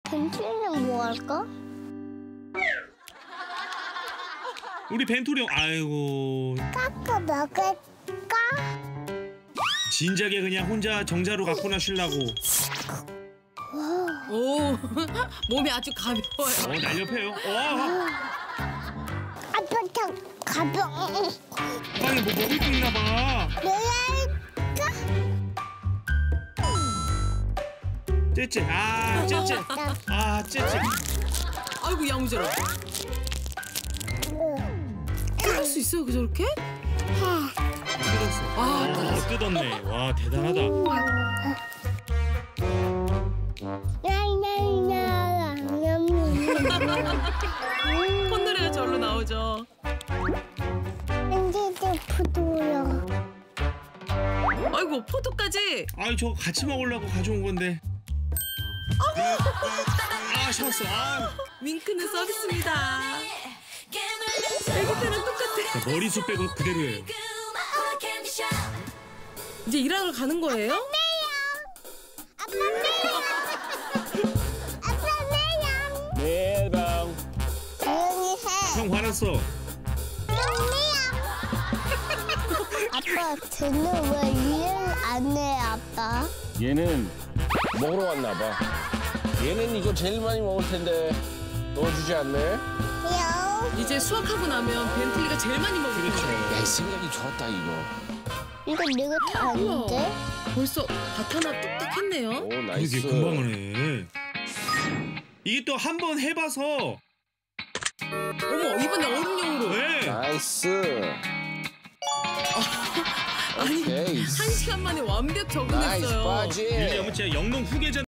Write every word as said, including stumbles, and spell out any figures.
벤틀이는 뭐 할까? 우리 벤토리 형, 아이고. 깎아 먹을까? 진작에 그냥 혼자 정자로 갖고나 쉬려고. 오, 몸이 아주 가벼워요. 어, 날렵해요. 어. 아빠 참 가벼워. 빵에 뭐 먹을 게 있나 봐. 내가 째째. 아, 째째. 아, 째째. 아이고 야무져라. 할 수 있어요, 그 저렇게? 뜯었어. 아, 아, 뜯었네. 와, 대단하다. 콧노래가 절로 나오죠. 벤틀도 부드러워. 아이고 포도까지. 아이, 저 같이 먹으려고 가져온 건데. 아, 셨어. 아. 윙크는 서비스입니다. 애기 때랑 똑같아. 자, 머리숱 빼고 그대로예요. 이제 일하러 가는 거예요? 아빠 매양. 아빠 매양. 매방. 조용히 해. 형 화났어. 아빠 쟤는 왜 일을 안 해, 아빠? 얘는 먹으러 왔나 봐. 얘는 이거 제일 많이 먹을 텐데 넣어주지 않네? 요. 이제 수학하고 나면 벤틀리가 제일 많이 먹을 그렇죠. 거예요. 야, 이 생각이 좋았다 이거. 이거 내가 다 아닌데? 벌써 밭 하나 뚝딱 했네요. 오 이게 나이스. 금방 하네. 이게 또 한 번 해봐서. 어머 이번에 어른용으로. 네. 나이스. 아니 오케이. 한 시간 만에 완벽 나이스 적응했어요. 바지. 윌리엄은 진짜 영농 후계자.